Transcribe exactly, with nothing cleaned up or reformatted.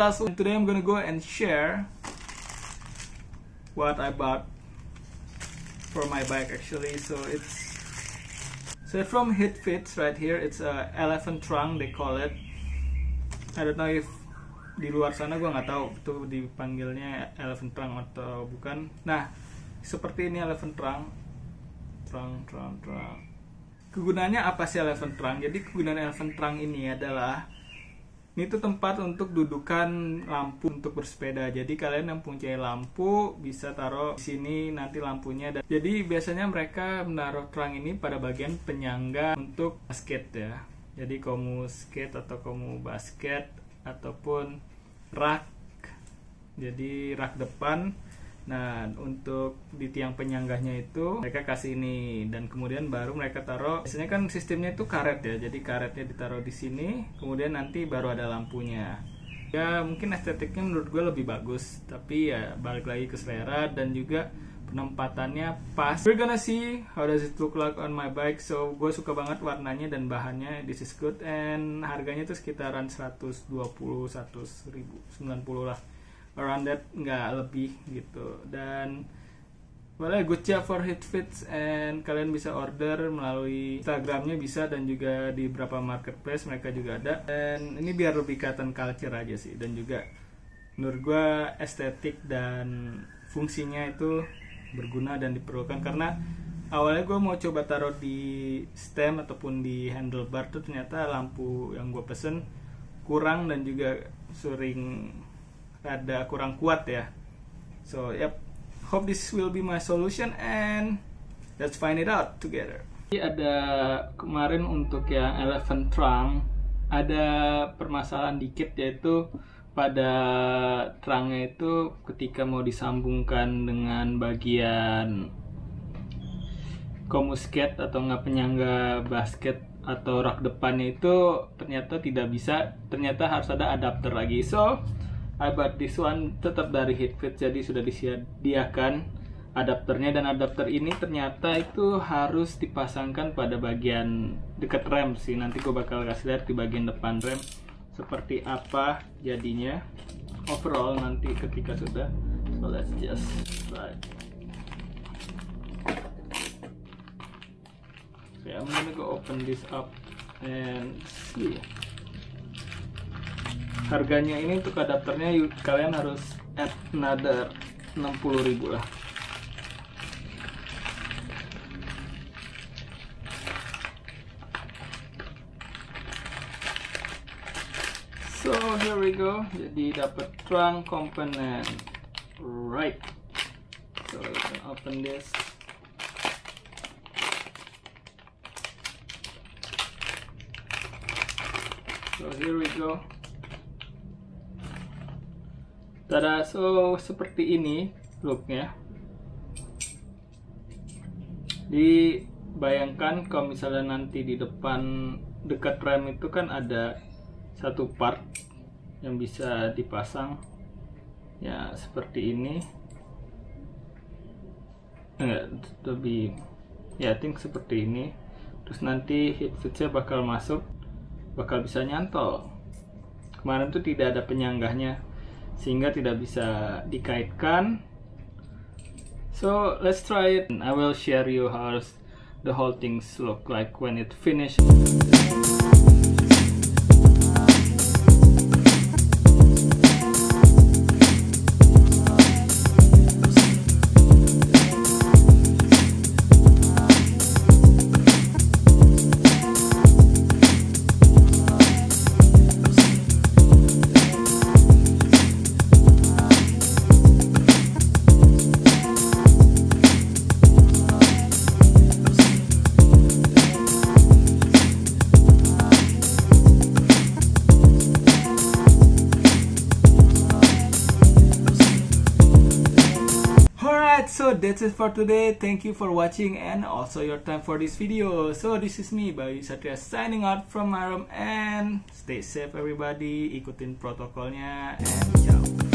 Tesla. So today I'm gonna go and share what I bought for my bike actually. So it's so from HitFits right here. It's a elephant trunk they call it. I don't know if di luar sana gue nggak tahu itu dipanggilnya elephant trunk atau bukan. Nah, seperti ini elephant trunk, trunk, trunk, trunk. Kegunaannya apa sih elephant trunk? Jadi kegunaan elephant trunk ini adalah ini tuh tempat untuk dudukan lampu untuk bersepeda. Jadi kalian yang punya lampu bisa taruh di sini nanti lampunya. Jadi biasanya mereka menaruh trunk ini pada bagian penyangga untuk basket ya. Jadi kamu skate atau kamu basket ataupun rak, jadi rak depan. Nah, untuk di tiang penyangganya itu mereka kasih ini, dan kemudian baru mereka taruh. Biasanya kan sistemnya itu karet ya, jadi karetnya ditaruh di sini, kemudian nanti baru ada lampunya. Ya mungkin estetiknya menurut gue lebih bagus, tapi ya balik lagi ke selera dan juga penempatannya pas. We're gonna see how does it look like on my bike. So gue suka banget warnanya dan bahannya. This is good, and harganya tuh sekitaran seratus dua puluh, seratus ribu, sembilan puluh lah, around that, nggak lebih gitu. Dan well, good job for HitFits, and kalian bisa order melalui Instagramnya bisa, dan juga di beberapa marketplace mereka juga ada. Dan ini biar lebih kelihatan culture aja sih, dan juga menurut gue estetik dan fungsinya itu berguna dan diperlukan. Karena awalnya gue mau coba taruh di stem ataupun di handlebar tuh ternyata lampu yang gue pesen kurang dan juga sering ada kurang kuat ya. So yep, hope this will be my solution, and let's find it out together. Jadi ada kemarin untuk yang elephant trunk ada permasalahan dikit, yaitu pada trungnya itu ketika mau disambungkan dengan bagian komusket atau nggak penyangga basket atau rak depannya itu ternyata tidak bisa, ternyata harus ada adapter lagi. So I bought this one, tetap dari HitFits, jadi sudah disediakan adapternya, dan adapter ini ternyata itu harus dipasangkan pada bagian dekat rem sih. Nanti gue bakal kasih lihat di bagian depan rem seperti apa jadinya overall nanti ketika sudah. So let's just try. So I'm gonna go open this up and see. Harganya ini untuk adapternya kalian harus add another enam puluh ribu lah. So here we go. Jadi dapat trunk component, right? So we can open this. So here we go. Tada, so seperti ini looknya. Dibayangkan kalau misalnya nanti di depan dekat rem itu kan ada satu part yang bisa dipasang ya seperti ini. Enggak, lebih ya I think seperti ini. Terus nanti HitFitsnya bakal masuk, bakal bisa nyantol. Kemarin tuh tidak ada penyanggahnya sehingga tidak bisa dikaitkan. So let's try it. I will share you how the whole things look like when it finished. So that's it for today. Thank you for watching and also your time for this video. So this is me, Bayu Satria, signing out from my room, and stay safe everybody, ikutin protokolnya, and ciao.